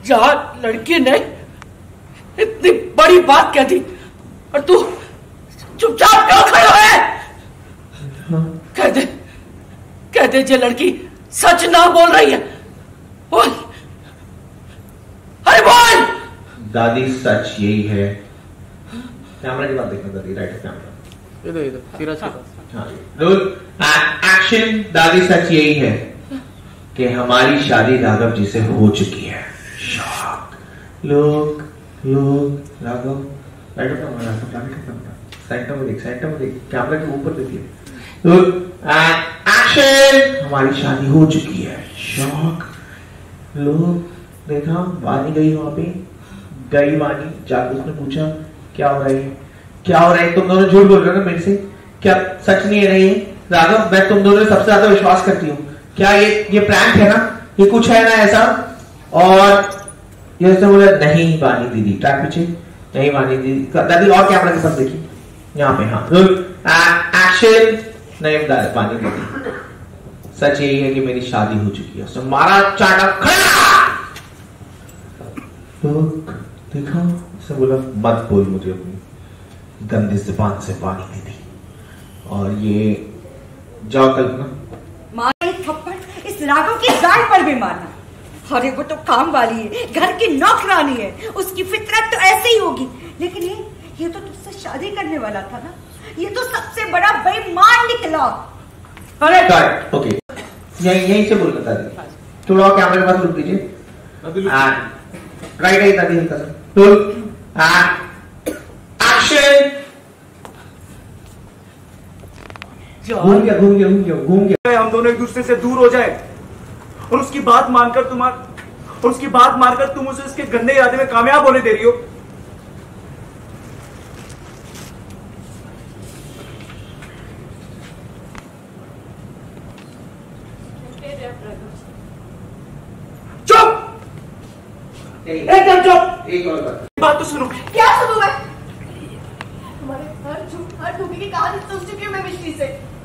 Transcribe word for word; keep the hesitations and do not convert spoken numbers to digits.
जहां लड़की ने इतनी बड़ी बात कह दी और तू चुपचाप क्यों खड़ा है? कह दे, कह दे जे लड़की सच ना बोल रही है। बोल, अरे बोल। दादी सच यही है। कैमरा की बात देखना दादी, राइट कैमरा इधर इधर सीधा सीधा। हाँ रोल एक्शन। दादी सच यही है कि हमारी शादी राघव जी से हो चुकी है। शॉक। लोग लोग Raghav right camera camera center में देख, सेंटर में देख, कैमरा के ऊपर देखिए। Roll action. हमारी शादी हो चुकी है। शॉक। लोग देखा वानी गई वहां पे, गई वानी, जाकर उसने पूछा क्या हो रहा है, क्या हो रहा है? तुम दोनों झूठ बोल रहे हो ना मेरे से, क्या सच नहीं है रही है? राघव मैं तुम दोनों सबसे ज्यादा विश्वास करती हूँ, क्या ये ये प्रैंक है ना, ये कुछ है ना ऐसा? और ये उसने बोला नहीं वानी दीदी, ट्रैक पीछे नहीं वानी दीदी। दादी और कैमरा के साथ देखिए यहाँ पे। हाँ एक्शन। नहीं वानी दीदी सच यही है कि मेरी शादी हो चुकी है। उसने मारा चाटा खड़ा। तो देखा उसने बोला मत बोल मुझे अपनी गंदी जुबान से वानी दीदी। और ये जाओ कल्पना मार एक थप्पड़ इस राघव की गाल पर भी मारना। अरे वो तो काम वाली है, घर की नौकरानी है, उसकी फितरत तो ऐसे ही होगी। लेकिन ये ये तो तुझसे शादी करने वाला था ना, ये तो सबसे बड़ा बेईमान निकला। अरे ओके यही यहीं से बोल बता दी। थोड़ा और कैमरे के पास रुक दीजिए। राइट है दादी हल्का सा। Roll action. घूम गया घूम गया घूम गया घूम गया। हम दोनों एक दूसरे से दूर हो जाए और उसकी बात मानकर तुम और उसकी बात मानकर तुम उसे उसके गंदे इरादे में कामयाब होने दे रही हो। चुप एकदम चुप। एक और बात बात तो सुनो। क्या सुनूं मैं? तुम्हारे हर झूठ हर धोखे की कहानी सुन चुकी हूँ मैं मिश्री से।